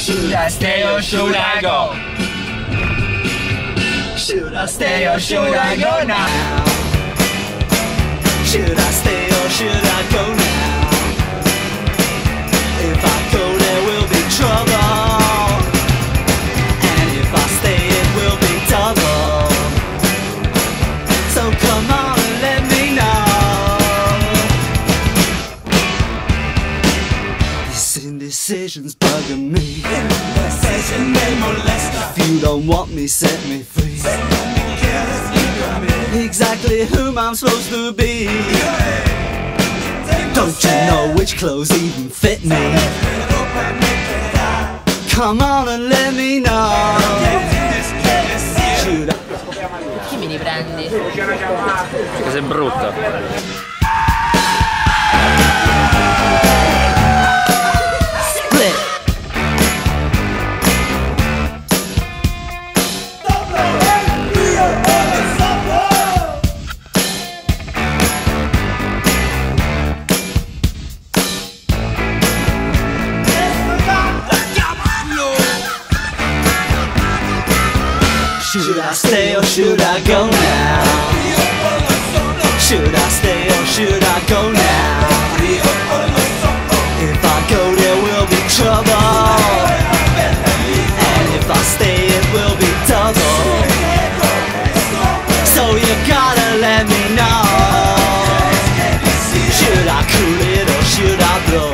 Should I stay or should I go? Should I stay or should I go now? Should I stay or should I go now? If I go there will be trouble, and if I stay it will be double. So come on and let me know. This indecision's bugging me. Indecision may molest us. If you don't want me, set me free. Exactly whom I'm supposed to be. Don't you know which clothes even fit me? Come on and let me know. Should I... Chi mi riprendi? Perché sei brutta. Split. Should I stay or should I go now? Should I stay or should I go now? If I go there will be trouble, and if I stay it will be double. So you gotta let me know. Should I cool it or should I blow?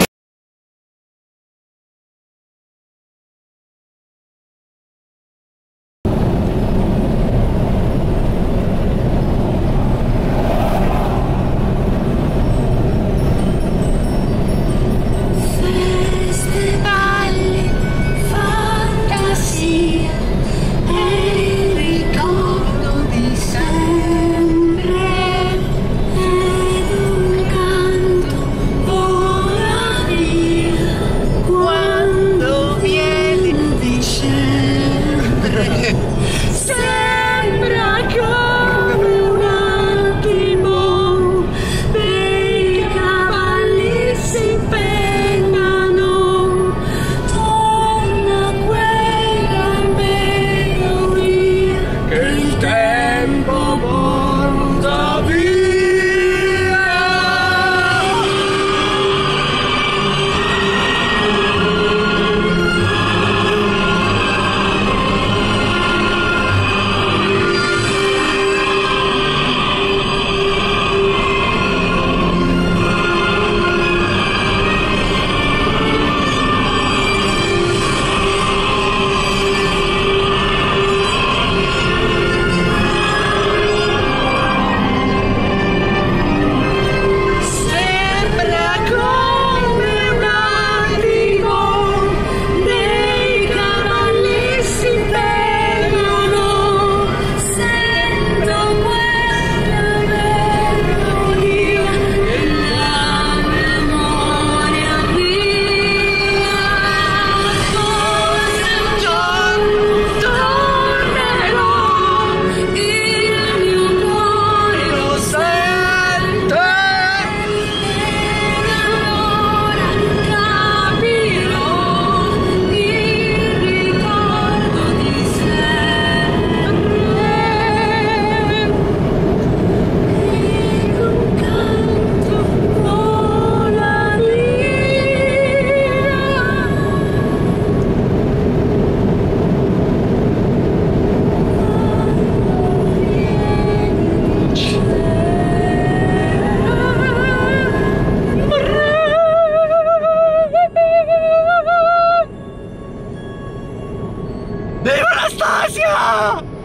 Anastasia!